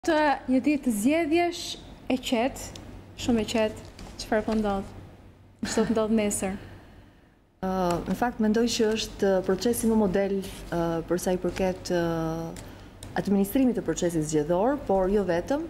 Të një ditë të zgjedhjesh e qetë, shumë e qetë, çfarë po ndodh? Ç'do të ndodh nesër? Në fakt mendoj që është procesi më model për sa i përket administrimit të procesit zgjedhor, por jo vetëm,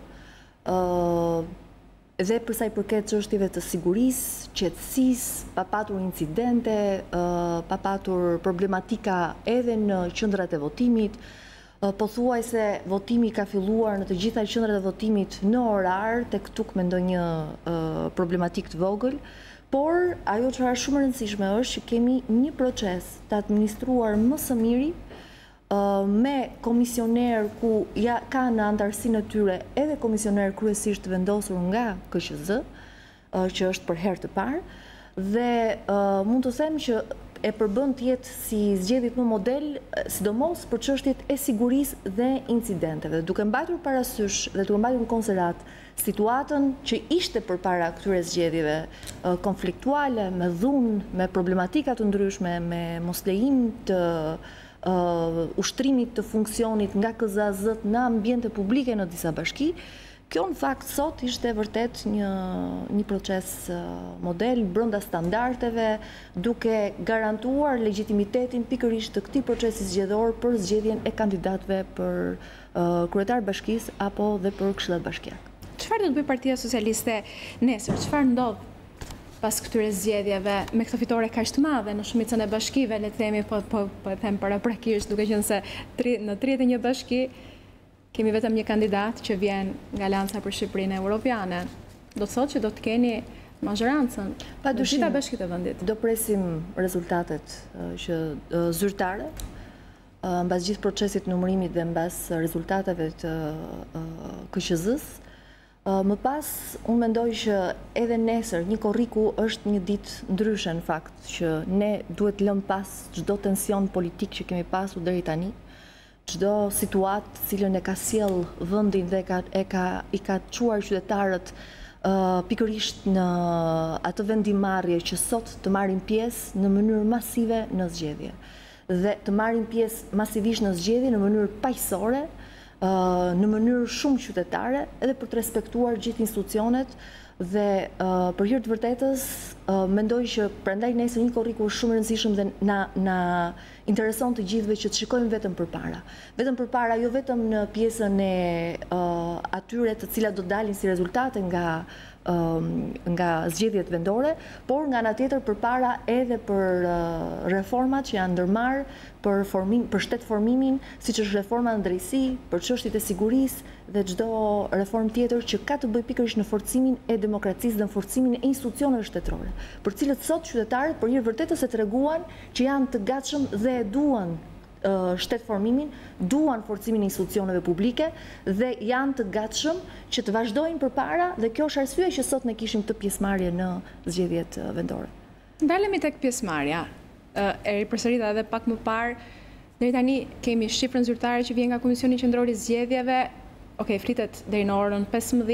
dhe për sa i përket çështjeve të sigurisë, qetësisë, pa patur incidente, pa patur problematika edhe në qendrat e votimit. Pothuajse votimi ka filluar në të gjitha qendrat e votimit në orar, tek tuk me ndonjë problematik të vogël, por ajo që është shumë e rëndësishme është që kemi një proces të administruar më së miri, me komisioner ku ka në antarësinë e tyre edhe komisioner kryesisht vendosur nga KQZ, që është për herë të parë, dhe mund të them që e përbën të jetë si zgjedhjet më model, sidomos për çështjet e sigurisë dhe incidenteve, duke mbajtur parasysh dhe duke mbajtur në konsiderat situatën që ishte përpara këtyre zgjedhjeve konfliktuale, me dhunë, me problematika të ndryshme, me moslejim të ushtrimit të funksionit nga KZAZ në ambiente publike në disa bashki. Kjo në fakt sot ishte vërtet një proces model brenda standardeve, duke garantuar legjitimitetin pikërisht të këtij procesi zgjedhor për zgjedhjen e kandidatëve për kryetar bashkisë apo dhe për këshillat bashkiake. Çfarë do të bëjë Partia Socialiste nesër? Çfarë ndodh pas këtyre zgjedhjeve me këtë fitore kaq të madhe në shumicën e bashkive, le të themi po e them paraprakisht, duke qenë se në 31 bashki kemi vetëm një kandidat që vjen nga Alianca për Shqipërinë Evropiane. Do të thotë që do të keni mazhorancën në gjitha bashkitë e vendit. Do presim rezultatet që zyrtare, mbas gjithë procesit numërimit dhe mbas rezultateve të KQZ-s. Më pas, unë mendoj që edhe nesër një korriku është një ditë ndryshe në fakt, që ne duhet lëm pas çdo tension politik që kemi pasur deri tani, çdo situatë cilën e ka sjell vendin dhe i ka çuar qytetarët pikërisht në atë vendimarrje që sot të marrin pjesë në mënyrë masive në zgjedhje. Dhe të marrin pjesë masivisht në zgjedhje në mënyrë paqësore, në mënyrë shumë qytetare, edhe për të respektuar gjithë institucionet dhe për hir të vërtetës, mendoj që prandaj nesër një korriku është shumë e rëndësishëm dhe na intereson të gjithëve që të shikojmë vetëm përpara. Vetëm përpara, jo vetëm në pjesën e atyre të cilat do dalin si rezultate nga zgjedhjet vendore, por nga ana tjetër përpara edhe për reformat që janë ndërmarrë për shtetformimin, siç është reforma në drejtësi, për çështjet e sigurisë dhe çdo reformë tjetër që ka të bëjë pikërisht në forcimin e demokracisë dhe në forcimin e institucioneve shtetërore, për cilët sot qytetarët për hir vërtetës e treguan që janë të gatshëm dhe e duan shtetformimin, duan forcimin e institucioneve publike dhe janë të gatshëm që të vazhdojnë përpara, dhe kjo është arsye që sot ne kishim këtë pjesëmarrje në zgjedhjet vendore. Ndalemi tek pjesëmarrja. E ripërsërita edhe pak më parë, deri tani kemi shifrën zyrtare që vjen nga Komisioni Qendror i Zgjedhjeve, flitet deri në orën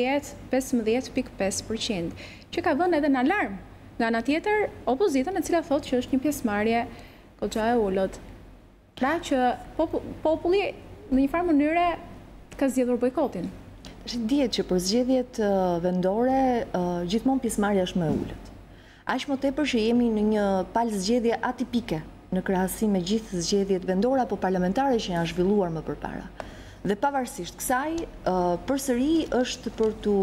15.5%, që ka vënë edhe në alarm. Nga ana tjetër, opozitën e cila thotë që është një pjesëmarrje goxha e ulët. Pra që populli në një farë mënyre ka zgjedhur bojkotin. Dihet që për zgjedhjet vendore gjithmonë pjesëmarrja është më e ulët. Aq më tepër që jemi në një palë zgjedhje atipike në krahasim me gjithë zgjedhjet vendore apo parlamentare që janë zhvilluar më përpara. Dhe pavarësisht kësaj, përsëri është për tu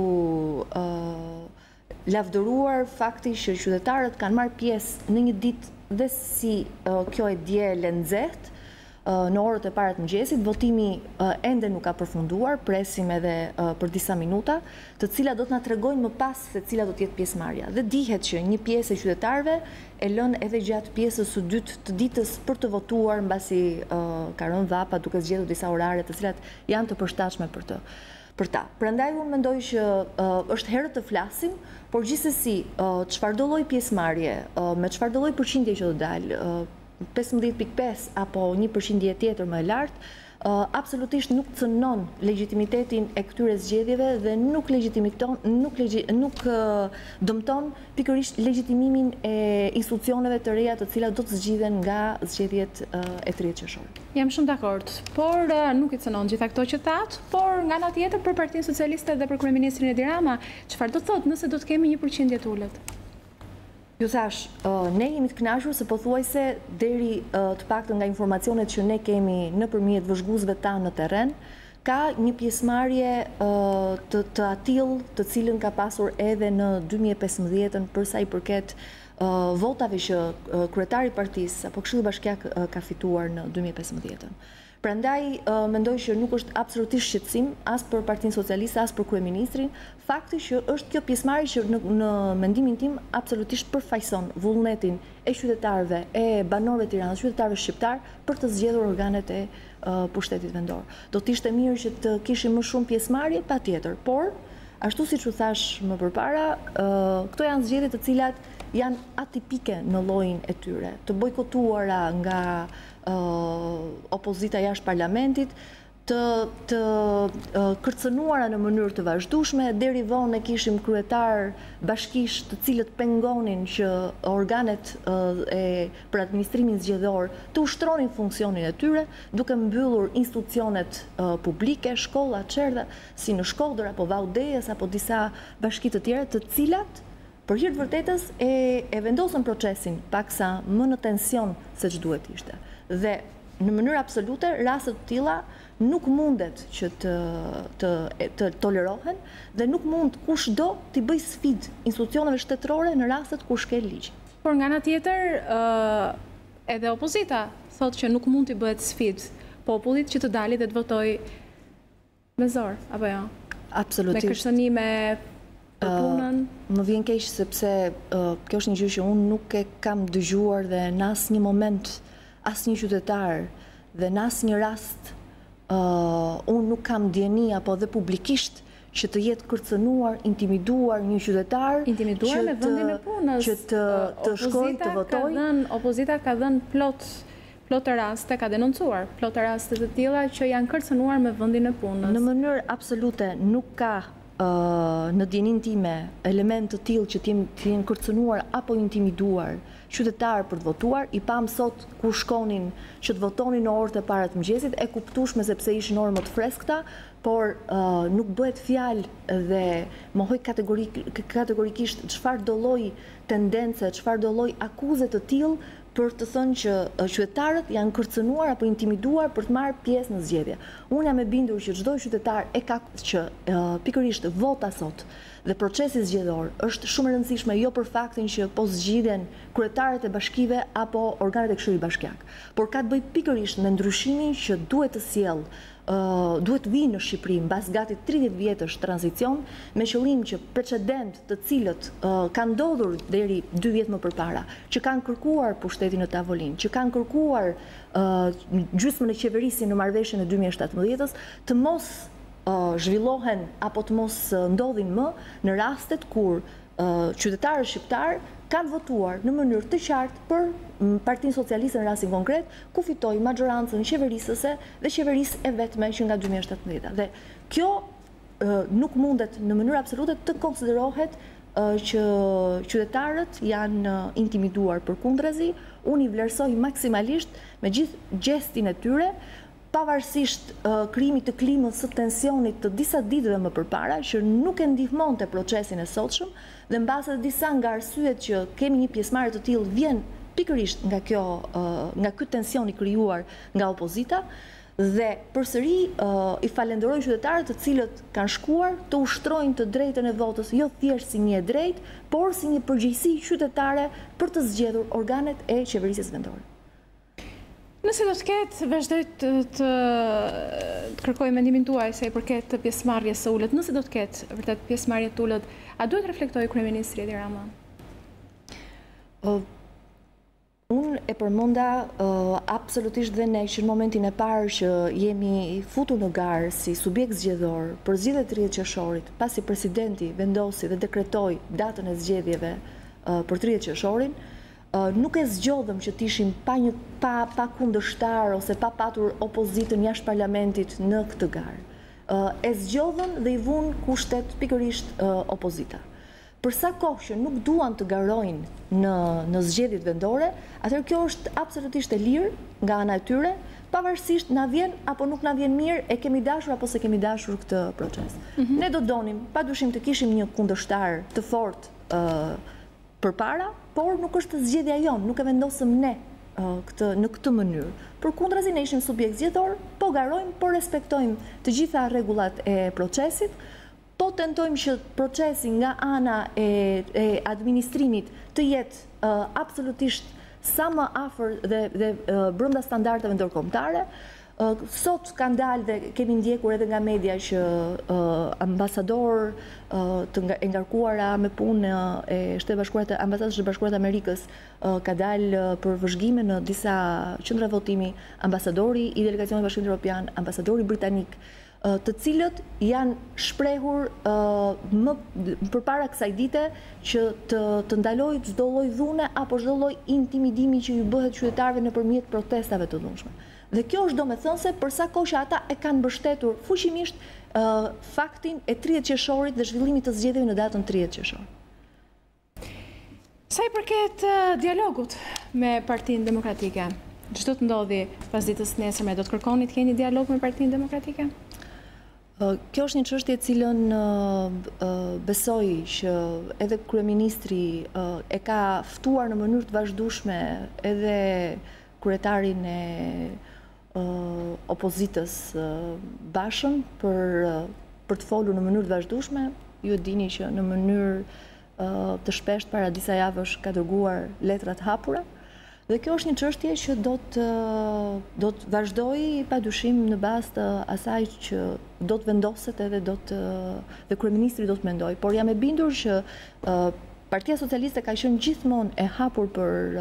lavdëruar fakti që qytetarët kanë marrë pjesë në një ditë dhe si kjo e diele nxehtë në orët e para të mëngjesit. Votimi ende nuk ka përfunduar, presim edhe për disa minuta, të cilat do të na tregojnë më pas se cila do të jetë pjesëmarrja. Dhe dihet që një pjesë e qytetarëve e lën edhe gjatë pjesës së dytë të ditës për të votuar, mbasi ka rënë dhapa duke zgjedhur disa orare të cilat janë të përshtatshme për ta. Prandaj unë mendoj që është herë të flasim, por gjithsesi çfarëdo lloj pjesëmarrje, me çfarëdo lloj përqindje që do dalë, 15.5 apo 1% tjetër më e lartë, absolutisht nuk cënon legitimitetin e këtyre zgjedhjeve dhe nuk dëmton pikërisht legitimimin e institucioneve të reja të cilat do të zgjidhen nga zgjedhjet e 30 qershorit. Jam shumë dakord, por nuk i cënon gjitha këto që thatë, por nga ana tjetër për Partinë Socialiste dhe për Kryeministrin Edi Rama, çfarë do të thotë nëse do të kemi 1% ullët? Ju thash, ne jemi të kënaqur se pothuajse deri të paktën nga informacionet që ne kemi nëpërmjet vëzhguesve tanë në terren, ka një pjesëmarrje të atill të cilën ka pasur edhe në 2015 për sa i përket votave që kryetari i partisë apo Këshilli Bashkiak ka fituar në 2015. Prandaj mendoj që nuk është absolutisht shqetësim as për Partinë Socialiste as për kryeministrin, fakti që është kjo pjesëmarrje që në mendimin tim absolutisht përfaqëson vullnetin e qytetarëve, e banorëve të Tiranës, qytetarëve shqiptar për të zgjedhur organet e pushtetit vendor. Do të ishte mirë që të kishim më shumë pjesëmarrje, patjetër, por ashtu siç u thash më përpara, këto janë zgjedhje të cilat janë atipike në llojin e tyre, të bojkotuara nga opozita jashtë parlamentit, të kërcënuara në mënyrë të vazhdueshme, deri vonë ne kishim kryetar bashkish të cilët pengonin që organet për administrimin zgjedhor të ushtronin funksionin e tyre, duke mbyllur institucionet publike, shkolla, çerdha, si në Shkodër apo Vaudejes apo disa bashki të tjera, të cilat për hir të vërtetës e vendosën procesin paksa më në tension se ç'duhet ishte. Dhe në mënyrë absolute rastet të tilla nuk mundet që të tolerohen dhe nuk mund kushdo t'i bëj sfidë institucioneve shtetërore në rastet kur shkel ligj. Por nga ana tjetër, edhe opozita thotë që nuk mund t'i bëhet sfidë popullit që të dalë dhe të votojë me zor, apo jo? Absolutisht. Me kërcënime për punën. Më vjen keq sepse kjo është një gjë që unë nuk e kam dëgjuar dhe në asnjë moment asnjë qytetar dhe në asnjë rast unë nuk kam ndjeni apo dhe publikisht që të jetë kërcënuar, intimiduar një qytetar, intimiduar me vendin e punës, që të shkojë të votojë. Opozita ka dhënë plot raste, ka denoncuar plot raste të tilla që janë kërcënuar me vendin e punës. Në mënyrë absolute nuk ka në djenin time element të tillë që të jenë kërcënuar apo intimiduar qytetarë për të votuar. I pam sot ku shkonin që të votonin në orët e para të mëngjesit, e kuptueshme sepse ishin orë më të freskëta, por nuk bëhet fjalë dhe mohoj kategorikisht çfarë do lloj tendence, çfarë do lloj akuze të tillë për të thënë që qytetarët janë kërcënuar apo intimiduar për të marrë pjesë në zgjedhje. Unë jam e bindur që çdo qytetar e ka që pikërisht vota sot dhe procesi zgjedhor është shumë e rëndësishme jo për faktin që po zgjidhen kryetarët e bashkive apo organet e Këshillit Bashkiak, por ka të bëjë pikërisht me ndryshimin që duhet të sjellë duhet vinë në Shqipëri mbas gati 30 vjetësh tranzicion, me qëllim që precedent të cilët kanë ndodhur deri 2 vjet më përpara, që kanë kërkuar pushtetin në tavolinë, që kanë kërkuar gjysmën e qeverisë në marrëveshjen e 2017-s, të mos zhvillohen apo të mos ndodhin më në rastet kur qytetarët shqiptar kanë votuar në mënyrë të qartë për Partinë Socialiste në rastin konkret, ku fitoi majorancën qeverisëse dhe qeverisë e vetme që nga 2017. Dhe kjo nuk mundet në mënyrë absolute të konsiderohet që qytetarët janë intimiduar përkundrazi. Unë i vlerësoj maksimalisht me gjithë gjestin e tyre, pavarësisht krijimit të klimës së tensionit të disa ditëve më përpara, që nuk e ndihmonte procesin e sotshëm, dhe mbase disa nga arsyet që kemi një pjesëmarrje të tillë vjen pikërisht nga ky tension i krijuar nga opozita, dhe përsëri i falenderoj qytetarët të cilët kanë shkuar të ushtrojnë të drejtën e votës, jo thjesht si një e drejtë, por si një përgjegjësi qytetare për të zgjedhur organet e qeverisjes vendore. Nëse do të ketë, vazhdoj të kërkoj mendimin tuaj se i përket të pjesëmarrjes së ullët, nëse do të ketë vërtet pjesëmarrje të ullët, a duhet reflektojë kryeministri Edi Rama? Unë e përmenda absolutisht dhe ne që në momentin e parë që jemi futur në garë si subjekt zgjedhor për zgjedhjet e 30 qershorit, pasi presidenti vendosi dhe dekretoi datën e zgjedhjeve për 30 qershorin, nuk e zgjodhëm që t'ishim pa kundërshtar ose pa patur opozitën jashtë parlamentit në këtë garë. E zgjodhën dhe i vunë kushtet pikërisht opozita. Përsa kohë që nuk duan të garojnë në zgjedhjet vendore, atëherë kjo është absolutisht e lirë nga ana e tyre, pavarësisht na vjen apo nuk na vjen mirë, e kemi dashur apo se kemi dashur këtë proces. Ne do donim, padyshim të kishim një kundërshtar të fortë përpara, por nuk është zgjedhja jonë, nuk e vendosëm ne në këtë mënyrë. Përkundrazi ne ishim subjekt zgjedhor, po garojmë, po respektojmë të gjitha rregullat e procesit, po tentojmë që procesi nga ana e administrimit të jetë absolutisht sa më afër dhe brenda standardeve ndërkombëtare. Sot ka ndalë dhe kemi ndjekur edhe nga media që ambasador të ngarkuara me punë e ambasadës së Bashkuara të Amerikës ka dalë për vëzhgime në disa qendra votimi, ambasadori i delegacionit Bashkimit Evropian, ambasadori britanik, të cilët janë shprehur përpara kësaj dite që të ndalojë çdo lloj dhune apo çdo lloj intimidimi që ju bëhet qytetarëve nëpërmjet protestave të dhunshme. Dhe kjo është domethënse përsa kohë që ata e kanë mbështetur fuqimisht faktin e 30 qershorit dhe zhvillimit të zgjedhjeve në datën 30 qershor. Sa i përket dialogut me Partinë Demokratike, çdo të ndodhi pas ditës nesërme, do të kërkoni të keni dialog me Partinë Demokratike? Kjo është një çështje e cilën besoj që edhe kryeministri e ka ftuar në mënyrë të vazhdueshme edhe kryetarin e opozitës Bashën për të folur në mënyrë të vazhdueshme. Ju e dini që në mënyrë të shpesht para disa javësh ka dërguar letra të hapura. Dhe kjo është një çështje që do të vazhdojë padyshim në bazë të asaj që do të vendoset edhe dhe kryeministri do të mendojë, por jam e bindur që Partia Socialiste ka qenë gjithmonë e hapur për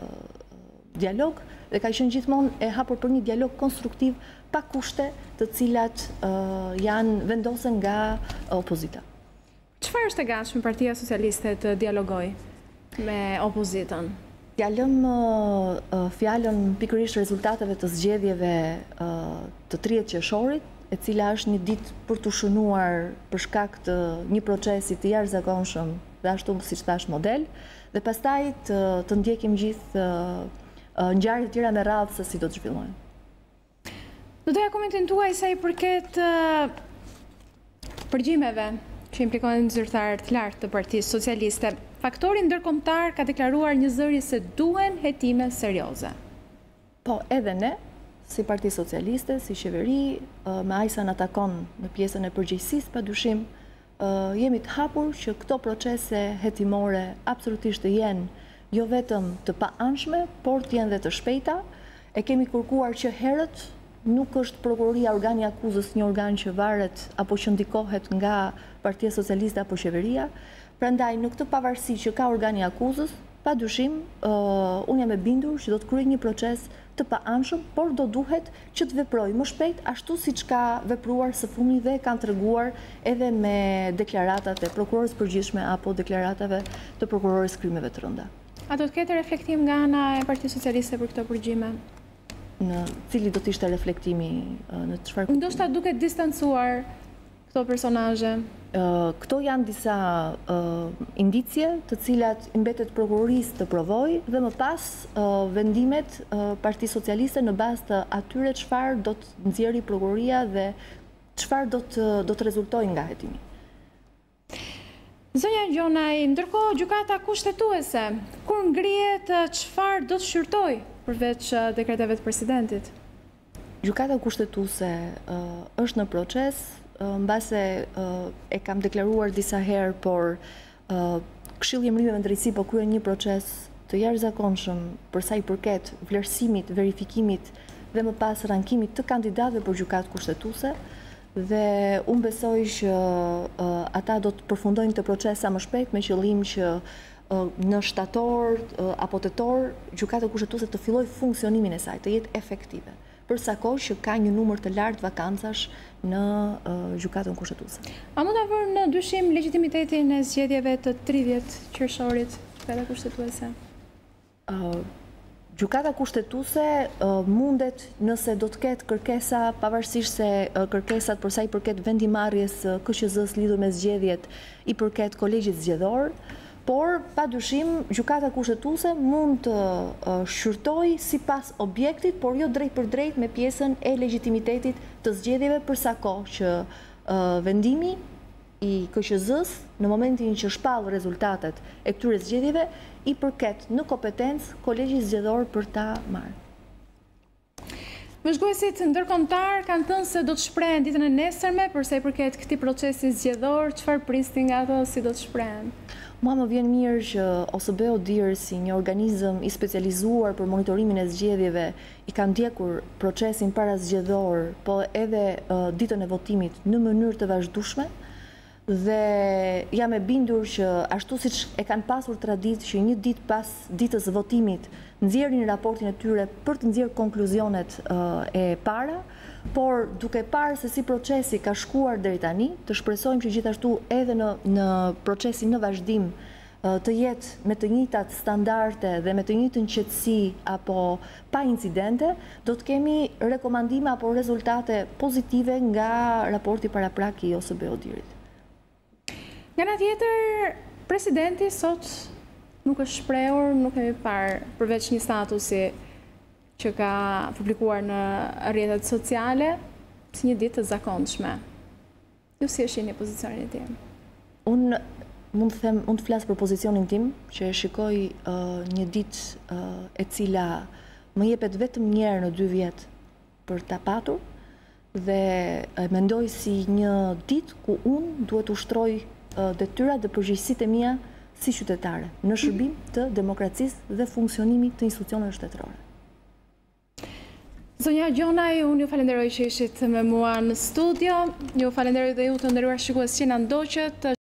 dialog dhe ka qenë gjithmonë e hapur për një dialog konstruktiv pa kushte të cilat janë vendosen nga opozita. Çfarë është e gatshme Partia Socialiste të dialogojë me opozitën? Ja lëm fjalën pikërisht rezultateve të zgjedhjeve të 30 qershorit, e cila është një ditë për të shënuar për shkak të një procesi të jashtëzakonshëm dhe ashtu siç thash model, dhe pastaj të ndjekim gjithë ngjarjet e tjera me radhë se si do të zhvillojnë. Do doja komentin tuaj sa i përket përgjimeve që implikojnë zyrtarë të lartë të Partisë Socialiste. Faktori ndërkombëtar ka deklaruar një zëri se duhen hetime serioze. Po, edhe ne, si Parti Socialiste, si qeveri, me aq sa na takon në pjesën e përgjegjësisë, padyshim, jemi të hapur që këto procese hetimore absolutisht të jenë jo vetëm të pa-anshme, por të jenë dhe të shpejta. E kemi kërkuar që herët nuk është prokuroria organi akuzës një organ që varet apo që ndikohet nga Partia Socialiste apo qeveria. Prandaj në këtë pavarësi që ka organi akuzës, padyshim, unë jam e bindur që do të kryejë një proces të pa-anshëm, por do duhet që të veprojë më shpejt ashtu siç ka vepruar së fundmi dhe kanë treguar edhe me deklaratat e prokurorës përgjithshme apo deklaratave të prokurorës krimeve të rënda. A do të ketë reflektim nga ana e Partisë Socialiste për këto përgjime? Në cili do të ishte reflektimi në çfarë? Ndoshta duket distancuar këto personazhe. Këto janë disa indicie të cilat i mbetet prokurorisë të provojë dhe më pas vendimet Partisë Socialiste në bazë të atyre çfarë do të nxjerrë prokuroria dhe çfarë do të rezultojë nga hetimi. Zonja Gjonaj, ndërkohë gjykata kushtetuese, kur ngrihet çfarë do të shqyrtojë përveç dekreteve të presidentit? Gjykata kushtetuese është në proces, mbase e kam deklaruar disa herë, por Këshilli i Emërimeve në Drejtësi po kryen një proces të jashtëzakonshëm për sa i përket vlerësimit, verifikimit dhe më pas rankimit të kandidatëve për gjykatë kushtetuese. Dhe unë besoj që ata do të përfundojnë të proces sa më shpejt me qëllim që në shtator apo tetor gjykata kushtetuese të fillojë funksionimin e saj, të jetë efektive. Përsa kohë që ka një numër të lartë vakancash në gjykatën kushtetuese. A mund ta vërë në dyshim legitimitetin e zgjedhjeve të 30 qershorit gjykata kushtetuese? Gjykata kushtetuese mundet nëse do të ketë kërkesa, pavarësisht se kërkesat për sa i përket vendimarrjes KQZ-s lidhur me zgjedhjet i përket kolegjit zgjedhor, por padyshim gjykata kushtetuese mund të shqyrtojë sipas objektit, por jo drejt për drejt me pjesën e legjitimitetit të zgjedhjeve, për sa kohë që vendimi i KQZ-s në momentin që shpall rezultatet e këtyre zgjedhjeve i përket në kompetencë kolegjit zgjedhor për ta marrë. Vëzhguesit ndërkombëtar kanë thënë se do të shprehen ditën e nesërme për sa i përket këtij procesi zgjedhor, çfarë prisni nga ato, si do të shprehen? Mua më vjen mirë që OSBE ODIHR si një organizëm i specializuar për monitorimin e zgjedhjeve i ka ndjekur procesin parazgjedhor, po edhe ditën e votimit në mënyrë të vazhdueshme. Dhe jam e bindur që ashtu siç e kanë pasur traditë që një ditë pas ditës votimit nxjerrin raportin e tyre për të nxjerrë konkluzionet e para, por duke parë se si procesi ka shkuar deri tani, të shpresojmë që gjithashtu edhe në procesin në vazhdim të jetë me të njëjtat standarde dhe me të njëjtën qetësi apo pa incidente, do të kemi rekomandime apo rezultate pozitive nga raporti paraprak i OSBE ODIHR-it. Nga ana tjetër, presidenti sot nuk është shprehur, nuk kemi parë përveç një statusi që ka publikuar në rrjetet sociale, si një ditë të zakonshme. Ju si e shihni pozicionin e tij? Unë mund të flas për pozicionin tim, që e shikoj një ditë e cila më jepet vetëm një herë në 2 vjet për ta patur dhe e mendoj si një ditë ku unë duhet ushtroj detyrat dhe përgjegjësitë e mia si qytetare në shërbim të demokracisë dhe funksionimit të institucioneve shtetërore. Zonja Gjonaj, unë ju falenderoj që ishit me mua në studio. Ju falenderoj dhe ju të nderuar shikues që na ndoqët.